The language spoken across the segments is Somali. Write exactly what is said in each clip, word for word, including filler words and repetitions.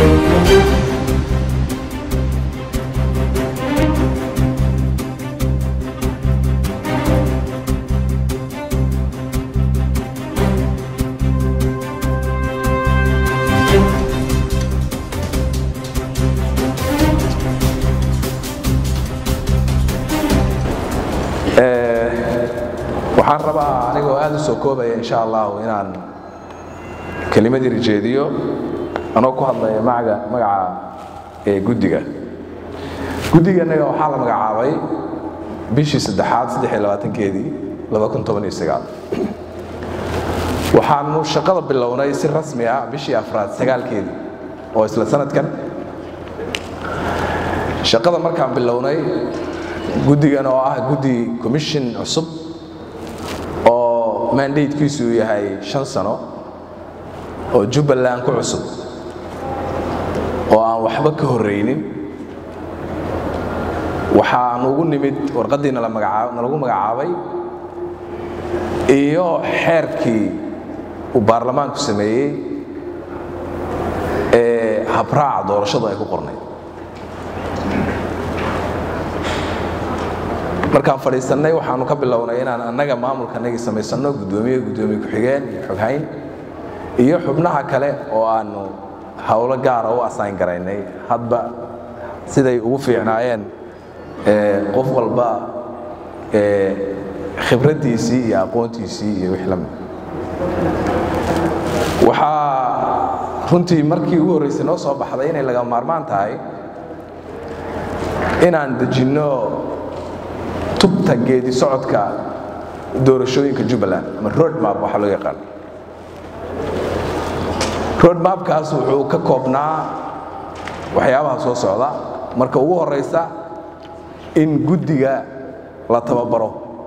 waxaan rabaa anigoo aad u soo koobaya insha Allah inaan kalimadii rijeediyo anoo ku hadlaya magaca magaca ee gudiga gudiganaga waxaa la magacaabay bishii saddexaad saddex iyo labaatan-keedii laba kun toban iyo sagaal waxaanu shaqada bilownay si rasmi ah bishii afraad sagaal-keedii oo isla sanadkan shaqada markaan bilownay gudigan oo ah gudi commission cusub oo mandate-kiisu yahay shan sano oo Jubbaland ku cusub oo aan waxba ka horeynin waxaan ugu nimid warqadiina la magacaabay lagu magacaabay iyo xeerkii uu baarlamaanku sameeyay ee habraaca doorashada ay ku qornay markaan fadhiisanay waxaanu ka bilownay inaan annaga maamulkanaga sameysano gudoomiye gudoomiye ku xigeen iyo xoghayn iyo xubnaha kale oo aanu hawlo gaar ah u assign garaynay hadba siday ugu fiicnaayeen ee qof walba ee khibradiisii iyo aqoontiisii iyo wixii lamid waxa runtii markii ugu horeysay noo soo baxday inay laga maarmaan tahay inaan dejino tubta geedi socodka doorashooyinka Jubbaland ama road map waxa loo yaqaan road map kaas wuxuu ka koobnaa waxyaabaha soo socda marka ugu horeysa in gudiga la tababaro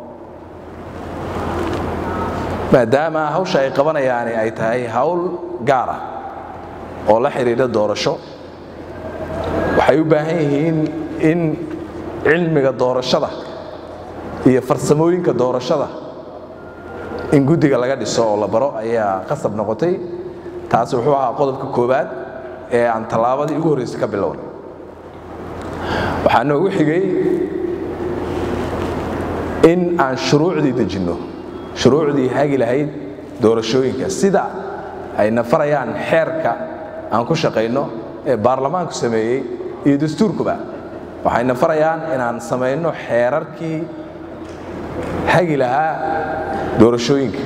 maadaama hawsha ay qabanayaan ay tahay hawl gaar ah oo la xiriirta doorasho waxay u baahan yihiin in cilmiga doorashada iyo farsamooyinka doorashada in gudiga laga dhiso oo la baro ayaa qasab noqotay taas wuxuu ahaa qodobka koobaad ee aan talaabadii ugu horeysay ka bilownay waxaan ugu xigay in aan shuruucdii dejino shuruucdii hagi lahayd doorashooyinka sida ay nafarayaan xeerka aan ku shaqeyno ee baarlamaanku sameeyay iyo dastuurkuba waxay nafarayaan inaan sameeyno xeerarkii hagi lahaa doorashooyinka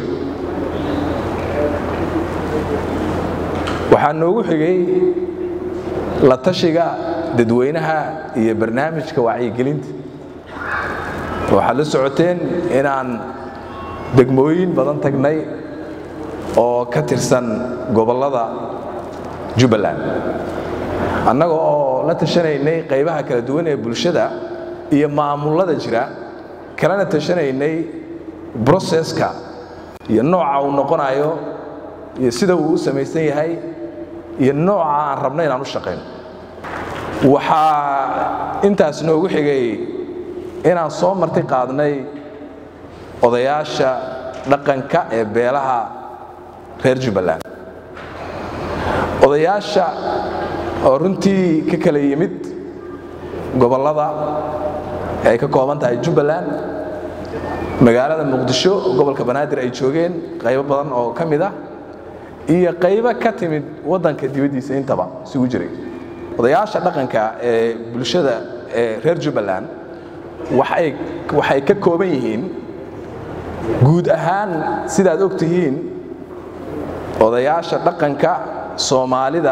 waxaan noogu xigay la tashiga dadweynaha iyo barnaamijka wacyigelinta waxaad la socoteen inaan degmooyin badan tagnay oo ka tirsan gobolada Jubbaland annaga oo la tashanaynay qaybaha kala duwan ee bulshada iyo maamulada jira kalena tashanaynay processka iyo nooca uu noqonayo iyo sida uu u samaysan yahay iyo nooca aan rabnay inaan u shaqeyno waxa intaas noogu xigay inaan soo marti qaadnay odayaasha dhaqanka ee beelaha reer Jubbaland odayaasha oo runtii ka kala yimid gobolada ay ka kooban tahay Jubbaland magaalada Muqdisho gobolka Banaadir ay joogeen qaybo badan oo kamid ah iyo qaybo ka timid wadanka dibadiisa intaba isugu jiray odayaasha dhaqanka ee bulshada ee reer Jubbaland waxay waxay ka kooban yihiin guud ahaan sidaad ogtihiin odayaasha dhaqanka Soomaalida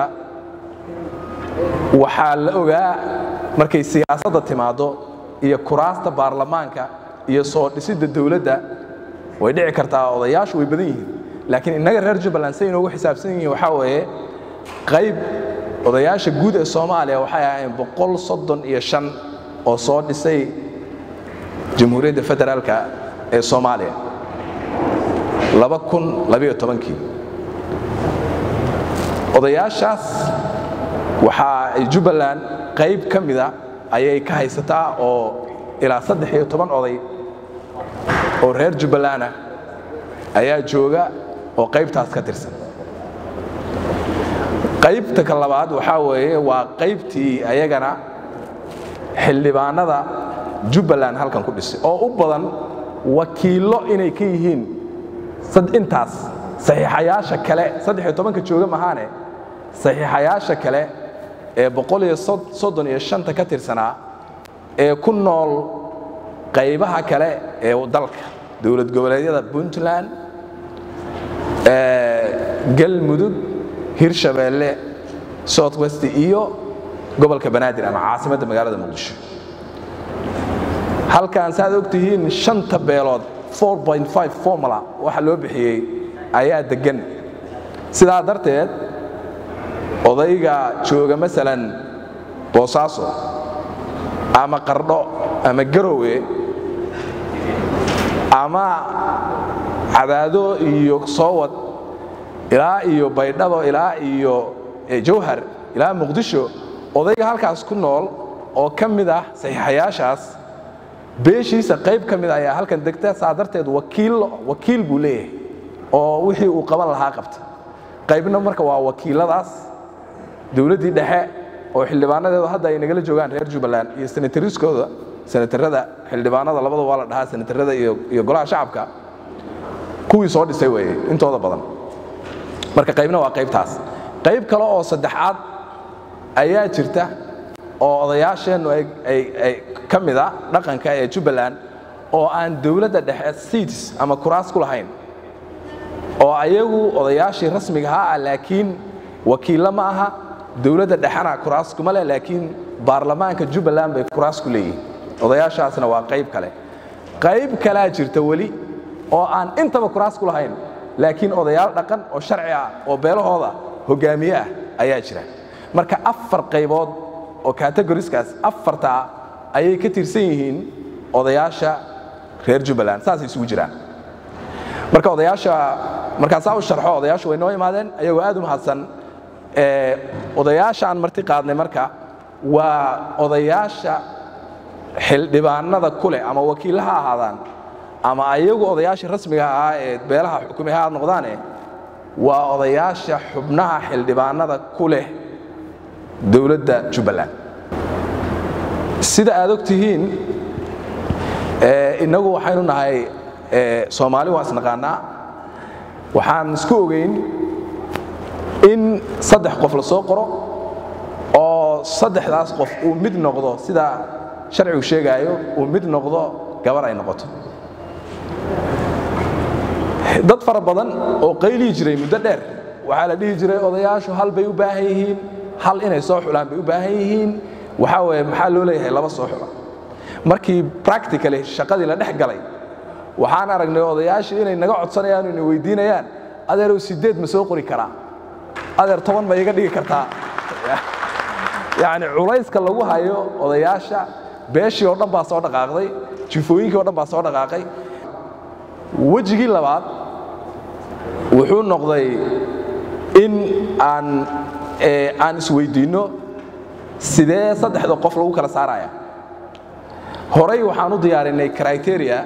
waxa la ogaa markay siyaasadda timaado iyo kuraasta baarlamaanka iyo soo dhisidda dawladda way dhici kartaa odayaashu way badan yihiin laakiin inaga reer Jubbaland say inoogu xisaabsan yihiin waxa weeye qayb odayaasha guud ee Soomaaliya waxay ahaayeen boqol soddon iyo shan oo soo dhisay Jamhuuriyadda Federaalka ee Soomaaliya laba kun laba iyo toban-kii odayaashaas waxa ay Jubbaland qayb kamida ayay ka haysataa oo ilaa saddex iyo toban oday oo reer Jubbaland ah ayaa jooga oo qaybtaas ka tirsan qaybta ka labaad waxaa weeye waa qaybtii ayagana xildhibaanada Jubbaland halkan ku dhisay oo u badan wakiilo inay ka yihiin sad intaas saxiixayaasha kale saddex iyo toban ka jooga mahaane saxiixayaasha kale ee boqol iyo soddon iyo shan ka tirsanaa ee ku nool qaybaha kale ee dalka dawlad goboleedyada Puntland ee Galmudug Hirshabeelle South West iyo gobolka Banaadir ama caasimadda magaalada Muqdisho halkaan saad ogtihiin shanta beelood four point five formula waxa loo bixiyay ayaa degan sidaa darteed odayga jooga masalan Boosaaso ama Qardho ama Garowe ama Cadaado iyo Soowad ilaa iyo Baydhabo ilaa iyo Jowhar ilaa Muqdisho odayga halkaas ku nool oo kamid ah saxiixayaashaas beeshiisa qayb kamid ayaa halkan degta saadarteed wakiil wakiil buu leeyahay oo wixii uu qaban lahaa qabta qaybna marka waa wakiiladaas dawladii dhexe oo xildhibaanadeedu hadda ay nagala joogaan reer Jubbaland iyo senatoriskooda senatarada xildhibaanada labada waa la dhahaa senatarada iyo iyo golaha shacabka kuwii soo dhisay way intooda badan marka qaybna waa qaybtaas qayb kale oo saddexaad ayaa jirta oo odayaasheenu ay ay kamida dhaqanka ee Jubbaland oo aan dawladda dhexe seats ama kuraas ku lahayn oo ayagu odayaashii rasmiga ah laakiin wakiilo ma aha dawladda dhexana kuraas kuma leh laakiin baarlamaanka Jubbaland bay kuraas ku leeyihiin odayaashaasna waa qayb kale qayb kale jirta wali oo aan intaba kuraas ku lahayn laakiin odayaal dhaqan oo sharci ah oo beelahooda hogaamiye ah ayaa jira marka afar qaybood oo categorieskaas afarta ayay ka tirsan yihiin odayaasha reer Jubbaland saas isugu jiraan marka odayaasha marka saa u sharxo odayaashu way noo imaadeen ayagoo aad u mahadsan ee odayaasha aan marti qaadnay marka waa odayaasha xildhibaanada kule ama wakiilaha ahaadaan ama ayagu odayaasha rasmiga ah ee beelaha xukuumaha noqdaan waa odayaasha xubnaha xildhibaanada kule dawladda Jubbaland sida aad ogtihiin ee inagu waxaynu nahay ee Soomaali waa isnaqaana waxaan isku ogeyn in saddex qof la soo qoro oo saddexdaas qof uu mid noqdo sida sharcigu sheegayo uu mid noqdo gabar ay noqoto dad fara badan oo qayli jiray muddo dheer waxa la dhihi jiray odayaashu hal bay u baahan yihiin hal inay soo xulaan bay u baahan yihiin waxa weeye maxaa loo leeyahay laba soo xula markii practically shaqadii la dhex galay waxaan aragnay odayaashii inay naga codsanayaan inay weydiinayaan adeer sideed ma soo qori karaa adeer toban ma iga dhigi kartaa yaani culayska lagu hayo odayaasha beeshii oo dhan baa soo dhaqaaqday jifooyinkii oo dhan baa soo dhaqaaqay wajigii labaad wuxuu noqday in aan ee aan isweydiino sidee saddexda qof lagu kala saaraya horay waxaan u diyaarinay criteria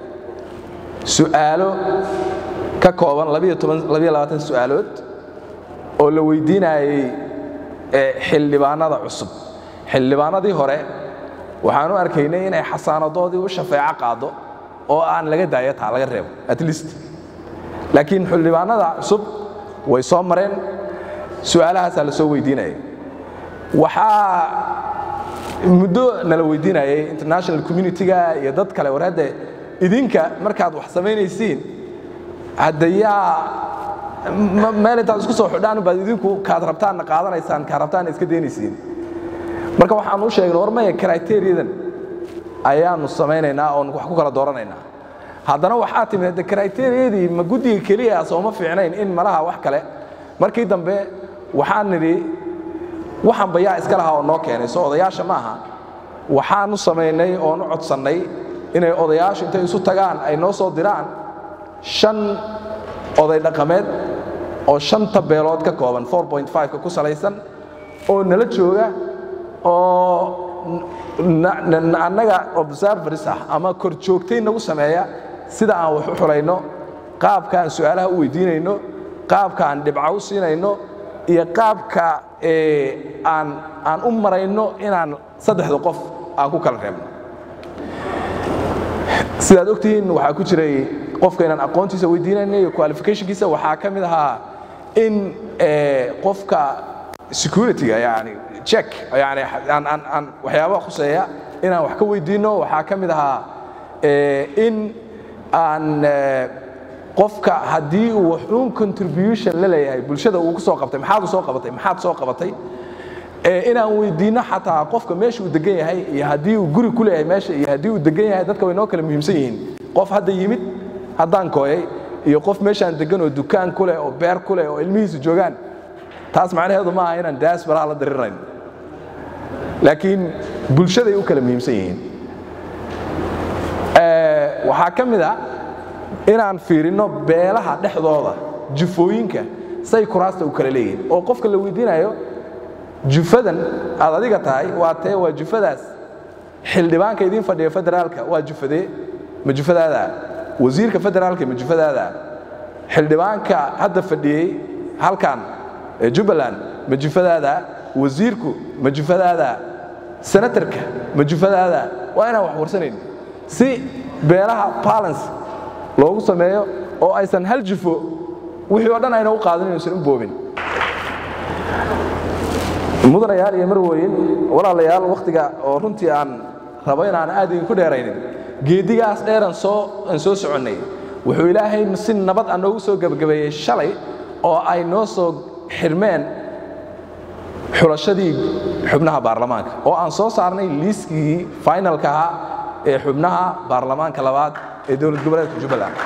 su'aalo ka kooban laba iyo labaatan su'aalood oo la weydiinayay ee xildhibaanada cusub xildhibaanadii hore waxaan u arkaynay inay xasaanadoodii u shafeeco qaado oo aan laga daayo taa laga reebo at least laakiin xildhibaanada cusub way soo mareen su'aalahaas la soo weydiinayay waxa muddo nala weydiinayay international community-ga iyo dad kale warade idinka markaad wax sameynaysiin hadaya meel intaad isku soo xidhaan baad idinku kaad rabtaan qaadanaysaan ka rabtaan iska deynaysiin marka waxaan u sheegnay warmaya criteria-dan ayaanu sameynaynaa oo wax ku kala dooranaynaa haddana waxa timid criteria-dii ma guddiga kaliya soo ma fiicnayn in malaha wax kale markii dambe waxaan niri waxaan bayaa iska lahaa oo noo keenay soo odayaasha maaha waxaan u sameynay oo u codsanay inay odayaashu intay isu tagaan ay noo soo diraan shan oday dhaqameed oo shanta beelood ka kooban four point five ka ku salaysan oo nala jooga oo annaga observers ah ama kor joogtay nagu sameeya sida aan wax u xulayno qaabka aan su'aalaha u weydiinayno qaabka aan dhibco u siinayno iyo qaabka aan aan u marayno inaan saddexda qof aan ku kala reebno sidaad ogtihiin waxaa ku jiray qofka inaan aqoontiisa weydiinayno iyo qualificationkiisa waxaa ka mid ahaa in qofka security-ga yani check yani aan aan aan waxyaabaha khuseeya inaan wax ka weydiino waxaa ka mid ahaa in aan qofka haddii uu wuxuun contribution la leeyahay bulshada uu ku soo qabtay maxaad u soo qabatay maxaad soo qabatay inaan weydiino xataa qofka meesha uu degan yahay iyo haddii uu guri ku leeyahay meesha iyo haddii uu degan yahay dadka way noo kala muhiimsan yihiin qof hadda yimid haddaan kooyay iyo qof meeshaan degan oo dukaan ku leh oo beer ku leh oo ilmihiisu joogaan taas macnaheedu ma aha inaan diaspora la dirirayno laakiin bulshaday u kala muhiimsan yihiin waxaa ka mid ah inaan fiirino beelaha dhexdooda jufooyinka say kuraasta u kala leeyihiin oo qofka la weydiinayo jufadan aad adiga tahay waa tee waa jufadaas xildhibaanka idin fadhiya federaalka waa jufadee ma jufadaada wasiirka federaalka ma jufadaada xildhibaanka hadda fadhiyey halkan Jubbaland ma jufadaada wasiirku ma jufadaada senatorka ma jufadaada waa inaan wax warsanayn si beelaha balance loogu sameeyo oo aysan hal jufo wixii oo dhan ayna u qaadan inaysan u boobin mudanayaal iyo marweyn walaalayaal waqtiga oo runtii aan rabo inaan aad idinku dheeraynin geedigaas dheeran soo aan soo soconnay wuxuu ilaahay si nabad aan noogu soo gabagabeeyey shalay oo ay noo soo xirmeen xulashadii xubnaha baarlamaanka oo aan soo saarnay liiskii finalka ahaa ee xubnaha baarlamaanka labaad ee dowlad goboleedka Jubbaland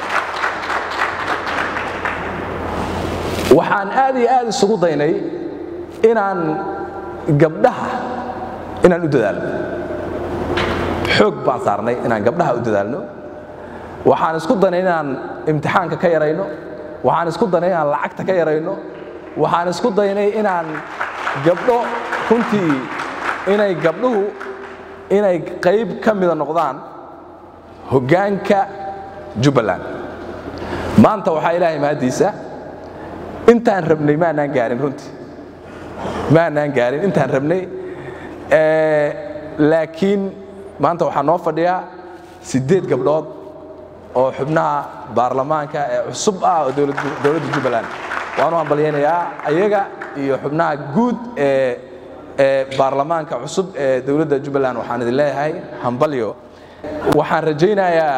waxaan aad iyo aad isugu daynay inaan gabdhaha inaan u dadaalno xoog baan saarnay inaan gabdhaha u dadaalno waxaan isku daynay inaan imtixaanka ka yarayno waxaan isku daynay inaan lacagta ka yarayno waxaan isku daynay inaan gabdho runtii inay gabdhuhu inay qayb ka mida noqdaan hoggaanka Jubbaland maanta waxaa ilaahay mahadiisa intaan rabnay ma aanan gaarin runtii ma aanan gaarin intaan rabnay ee laakiin maanta waxaa noo fadhiya sideed gabdhood oo xubnaha baarlamaanka ee cusub ah oo dowladda dowladda Jubbaland waanu hambalyeeynaa ayaga iyo xubnaha guud ee ee baarlamaanka cusub ee dowladda Jubbaland waxaan idin leeyahay hambalyo waxaan rajaynayaa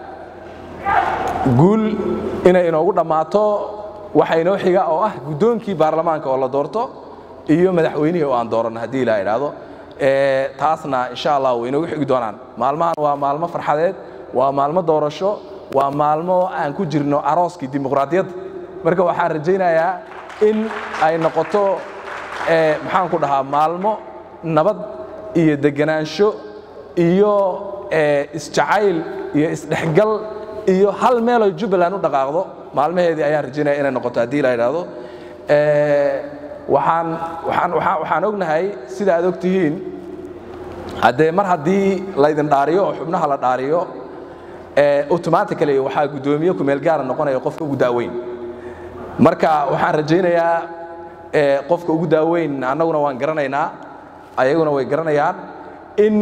guul inay inoogu dhamaato waxa inoo xiga oo ah gudoonkii baarlamaanka oo la doorto iyo madaxweynihii oo aan dooran hadii la yiraahdo ee taasna insha Allah way inoogu xigi doonaan maalmahan waa maalmo farxadeed waa maalmo doorasho waa maalmo aan ku jirno arooskii dimuqraadiyadda marka waxaan rajaynayaa in ay noqoto ee maxaan ku dhahaa maalmo nabad iyo deganaansho iyo ee isjacayl iyo isdhexgal iyo hal meel oo Jubbaland u dhaqaaqdo maalmaheedii ayaan rajaynayaa inay noqoto hadii la yiraahdo ee waxaan waxaan waxaan ognahay sida aad ogtihiin hadee mar hadii la idin dhaariyo xubnaha la dhaariyo ee automatically waxa gudoomiye ku meel gaar noqonayo qofka ugu daaweyn marka waxaan rajaynayaa ee qofka ugu daaweyn annaguna waan garanaynaa ayaguna way garanayaan in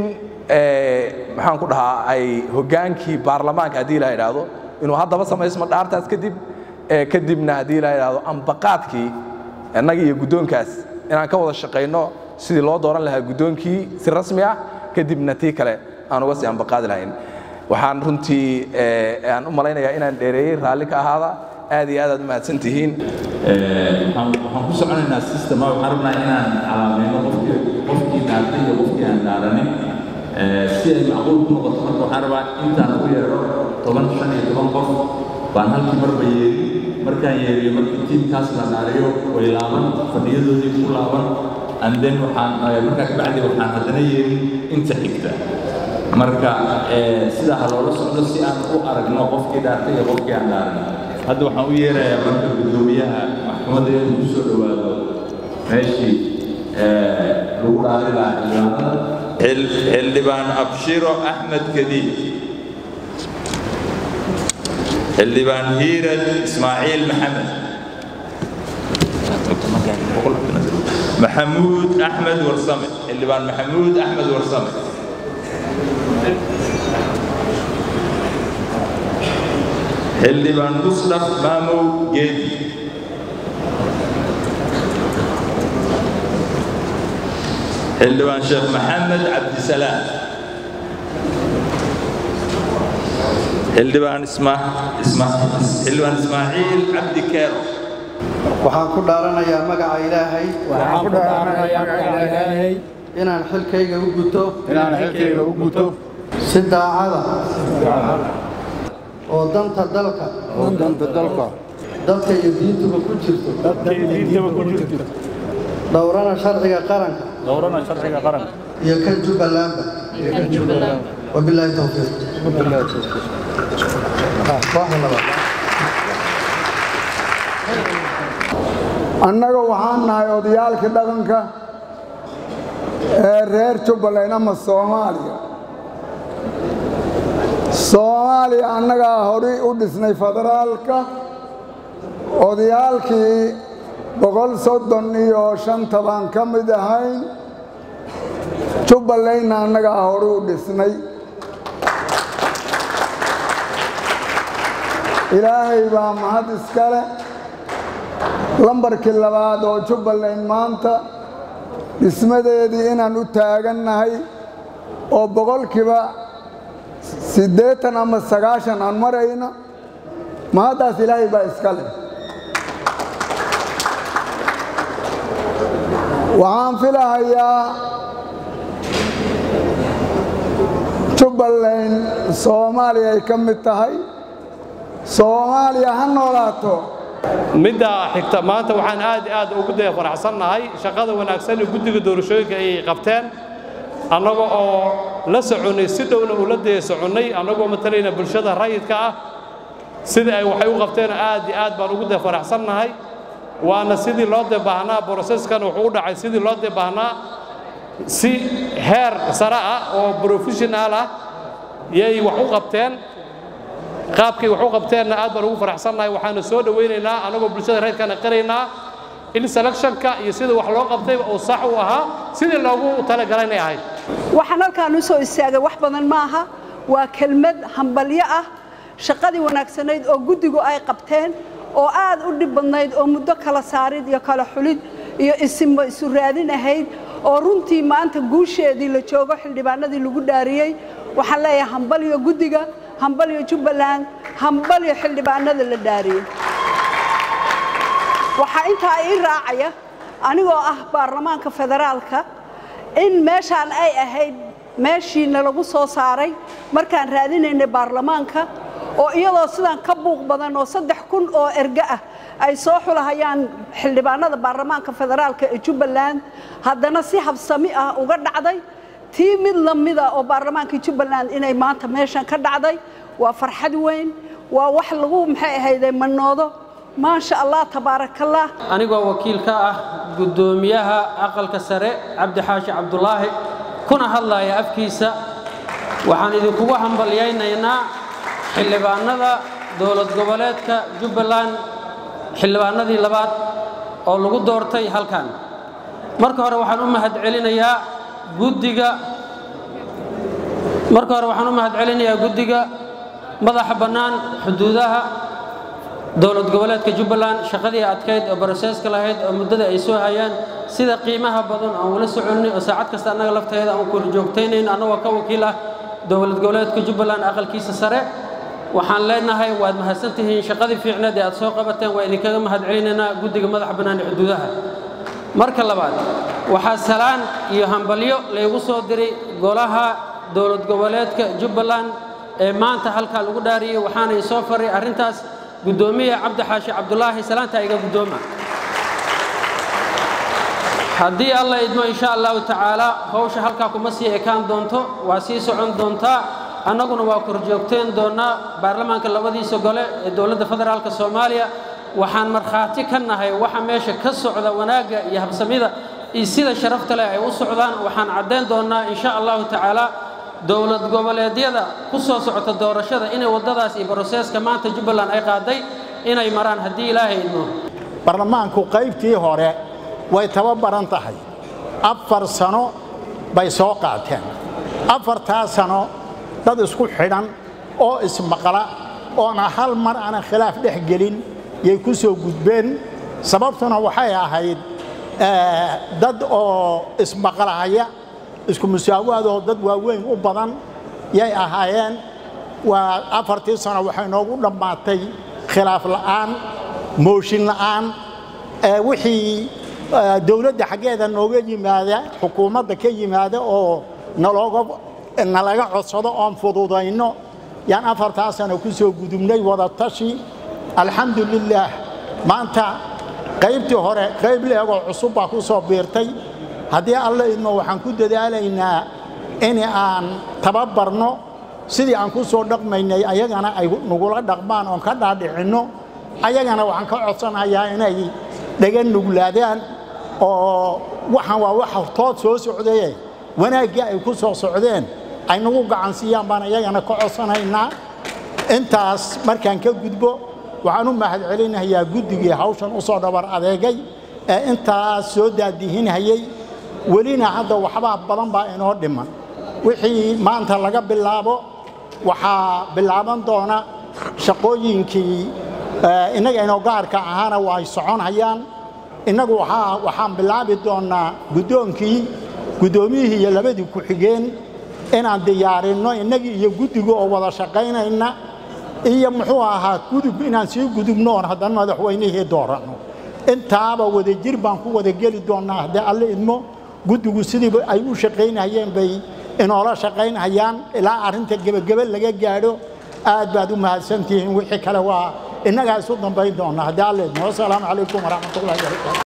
ee maxaan ku dhahaa ay hogaankii baarlamaanka hadii la yiraahdo inuu haddaba sameysmo dhaartaas kadib ee kadibna hadii la yiraahdo ambaqaadkii annaga iyo gudoonkaas inaan ka wada shaqeyno sidii loo dooran lahaa gudoonkii si rasmi ah kadibna tii kale aan uga sii ambaqaad lahayn waxaan runtii ee aan u malaynayaa inaan dheereeyay raali ka ahaada aad iyo aad aad u mahadsantihiin ee waxaan ku soconaynaa system waxaan rabnaa inaan calaameeyno qofkii qofkii dhaartay iyo qofkii aan dhaaranin ee si ay macquul ku noqoto marka waxaan rabaa intaan ugu yeero toban shan iyo toban qof baan halkii marba yeeri markaan yeeriyo markii tiimkaas la dhaariyo way laaban fadhiyadoodii ku laaban and then waxaan markaa kabacdi waxaan haddana yeeri inta xigta marka ee sida ha loola socdo si aan u aragno qofkii dhaartay iyo qofkii aan dhaarin hadda waxaan u yeerayaa marka gudoomiyaha maxkamadda inuu ku soo dhawaado meeshii ee lagu dhaari lahaa xildhibaanada xildhibaan abshiro axmed kadiib xildhibaan hiirad ismaaciil maxamed محمود أحمد ورسمة اللي بان محمود أحمد ورسمة اللي بان مصطفى مامو جيدي اللي بان شيخ محمد عبد السلام اللي بان اسمه اسمه اللي بان إسماعيل عبد كيرو waxaan ku dhaaranayaa magaca Ilaahay waxaan ku dhaaranayaa magaca Ilaahay inaan xilkayga u guto inaan xilkayga u guto si daacad ah oo danta dalka oo danta dalka dadka iyo diintuba ku jirto dadka iyo diintuba ku jirto dowrana sharciga qaranka dowrana sharciga qaranka iyo kan Jubbaland iyo kan Jubbaland wabillahi tawfiiq wabillahi tawfiiq annaga waxaan nahay odayaalkii dhaqanka ee reer Jubbaland ama Soomaaliya Soomaaliya annaga hore u dhisnay federaalka odayaalkii boqol soddon iyo shan toban ka mid ahayn Jubbaland annaga hore u dhisnay Ilaahay baa mahad iskale lambarkii labaad oo Jubbaland maanta dhismadeedii inaan u taagannahay oo boqolkiiba siddeetan ama sagaashan aan marayna mahadaas Ilaahay baa iskale waxaan filahayaa Jubbaland Soomaaliya ay ka mid tahay Soomaaliya ha noolaato midda xigta maanta waxaan aad aad ugu day faraxsanahay shaqada wanaagsan ee guddiga doorashooyinka ay qabteen annaga oo la soconay si dhowna u la day soconay annagoo matalayna bulshada rayidka ah sida ay waxay u qabteen aad aad baan ugu day faraxsanahay waana sidii loo deebahnaa processkan wuxuu u dhacay sidii loo deebahnaa si heer sare ah oo professional ah yay wax u qabteen qaabkii wax u qabteenna aad baan ugu faraxsanahay waxaana soo dhaweynaynaa anagoo bulshada reerkana qiraynaa in selectionka iyo sida wax loo qabtay oo sax u ahaa sidii loogu talagalanay ahayd waxaan halkaan u soo istaagay wax badan ma aha waa kelmad hambalyo ah shaqadii wanaagsanayd oo guddigu ay qabteen oo aad u dhib badnayd oo muddo kala saarid iyo kala xulid iyo isimo isu raadin ahayd oo runtii maanta guusheedii la joogo xildhibaanadii lagu dhaariyay waxaan leeyahay hambalyo guddiga hambalyo Jubbaland hambalyo xildhibaanada la dhaariyay waxa inta ay raacaya anigoo ah baarlamaanka federaalka in meeshaan ay ahayd meeshiina lagu soo saaray markaan raadinaynay baarlamaanka oo iyadoo sidaan ka buuq badan oo saddex kun oo erga ah ay soo xulahayaan xildhibaanada baarlamaanka federaalka ee Jubbaland haddana si habsami ah uga dhacday tii mid lamida oo baarlamaanka Jubbaland inay maanta meeshan ka dhacday waa farxad weyn waa wax lagu maxay ahayd manoodo ma sha Allah tabarakallah anigoo wakiil ka ah gudoomiyaha aqalka sare Cabdi Xaashi Cabdullaahi kuna hadlaya afkiisa waxaan idinku hambalyeeynaynaa xildhibaanada dowlad goboleedka Jubbaland xildhibaanadii labaad oo lagu doortay halkan marka hore waxaan u mahad celinayaa guddiga marka hore waxaan u mahad celinayaa guddiga madaxa bannaan xuduudaha dowlad goboleedka Jubbaland shaqadii adkeyd oo processka lahayd oo muddada ay soo hayaan sida qiimaha badan oo wala soconay oo saacad kasta anaga lafteeda aan ku joogtaynayn anagoo ka wakiil ah dowlad goboleedka Jubbaland aqalkiisa sare waxaan leenahay waad mahadsantihiin shaqadii fiicneed ee aad soo qabateen waa idinkaga mahad celinaynaa guddiga madaxa bannaan ee xuduudaha marka labaad waxaa salaan iyo hambalyo leeyagu soo diray golaha dowlad goboleedka Jubbaland ee maanta halka lagu dhaariyay waxaana soo faray arintaas gudoomiyaha Cabdi Xaashi Cabdullaahi salaanta iga gudooma haddii Allah idmo insha Allah taala hawsha halka kuma sii ekaan doonto waa sii socon doontaa annaguna waa kor joogteen doonaa baarlamaanka labadiisa gole ee dowladda federaalka Soomaaliya waxaan marxaati ka nahay waxa meesha ka socda wanaaga iyo habsamida iyo sida sharafta leh ay u socdaan waxaan cadeyn doonaa insha Allah taala dowlad goboleedyada ku soo socota doorashada inay wadadaas iyo processka maanta Jubbaland ay qaaday inay maraan hadii Ilaahay idmo baarlamaanku qaybtii hore way tababaran tahay afar sano bay soo qaateen afartaa sano dad isku xidhan oo ismaqla oona hal mar aan khilaaf dhex gelin yay ku soo gudbeen sababtuna waxay ahayd dad oo ismaqlahaya isku musaawaad oo dad waaweyn u badan yay ahaayeen waa afartii sano waxay noogu dhammaatay khilaaf la'aan mooshin la'aan wixii dawladda xaggeeda nooga yimaada xukuumadda ka yimaada oo nalooga nalaga codsado oon fududayno yaan afartaa sano ku soo gudubnay wada tashi alxamdulillaah maanta qaybtii hore qayb leegoo cusub baa ku soo biirtay haddii alla idmo waxaan ku dadaalaynaa in aan tababarno sidii aan ku soo dhaqmaynay ayagana ay nugula dhaqmaan oon ka dhaadhicinno ayagana waxaan ka codsanayaa inay dhagan nuglaadaan oo waxaan waa wax hortood soo socdaye wanaaggii ay ku soo socdeen ay nagu gacansiiyaan baan ayagana ka codsanaynaa intaas markaan ka gudbo waxaan u mahad celinayaa guddigii hawshan u soo dhabar adeegay ee intaas soo daadihinayay welina hadda waxbaa badan baa inoo dhiman wixii maanta laga bilaabo waxaa bilaaban doona shaqooyinkii innaga inoo gaarka ahaana waa ay soconayaan innagu waxaan bilaabi doonaa guddoonkii guddoomiyihii iyo labadii ku-xigeen inaan diyaarinno innagii iyo guddiga oo wada shaqaynayna iyo muxuu ahaa gudub inaan sii gudubno oon haddana madaxweynihii dooranno intaaba wadajir baan ku wada geli doonnaa haddii alle idmo guddigu sidiiba ay u shaqaynayeen bay inoola shaqaynayaan ilaa arrinta gebagebe laga gaadho aad baad u mahadsantihiin wixii kale waa innagaa isu dambayn doonnaa haddii alle idmo wasalaamu calaykum waraxmatullahi wabarakaatu